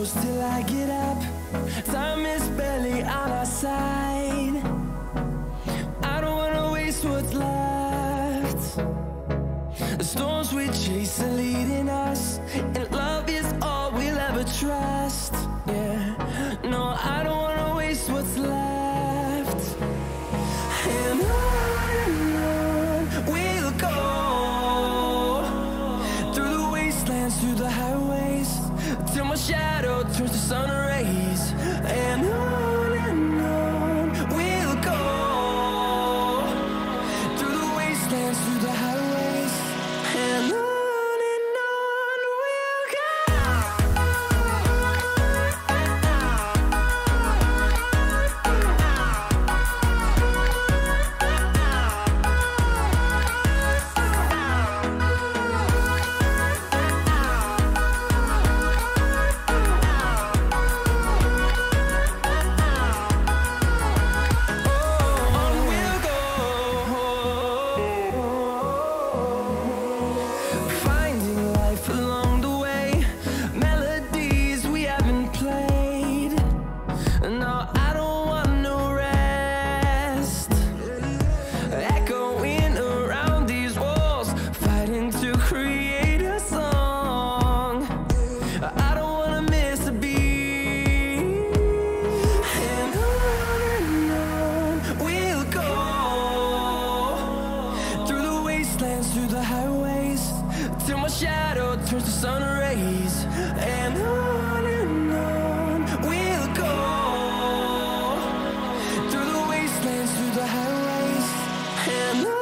close till I get up. Time is barely on our side. I don't wanna waste what's left. The storms we chase are leading us, and love is all we'll ever trust. Yeah, no, I don't wanna waste what's left. And on we'll go, through the wastelands, through the highways, till my shadow turns to sun rays. And on we'll go, through the wastelands, through the highways, and on we'll go. Through the highways, till my shadow turns to sun rays. And on we'll go, through the wastelands, through the highways, and on we'll go.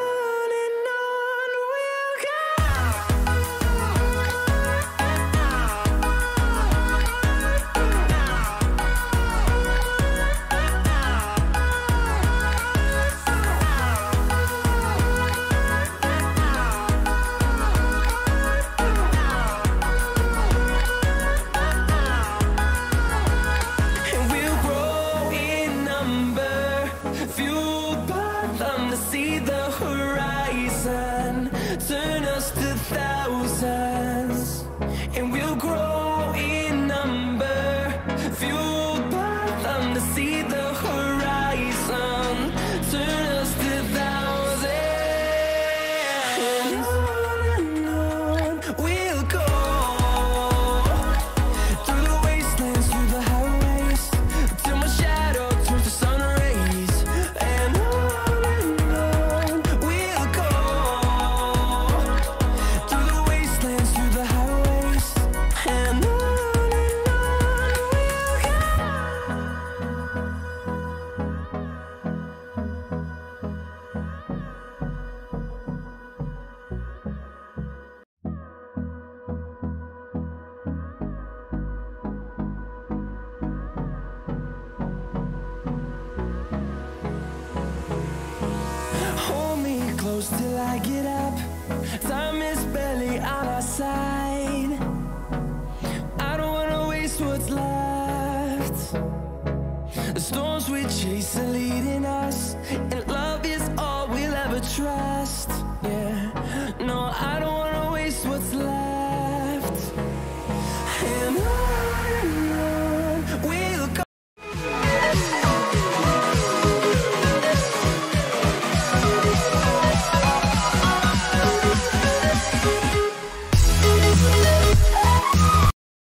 See the horizon, turn us to thousands, and we'll grow in number, fueled by them to see the horizon, turn us to thousands, and on we'll go, through the wastelands, through the highways, till my shadow turns to sun rays. And close till I get up. Time is barely on our side. I don't wanna waste what's left. The storms we chase are leading us, and